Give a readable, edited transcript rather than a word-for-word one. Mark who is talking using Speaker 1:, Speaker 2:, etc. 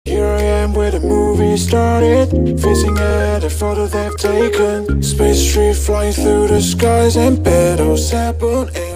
Speaker 1: Here I am where the movie started, facing at a photo they've taken. Space tree flying through the skies and petals happen.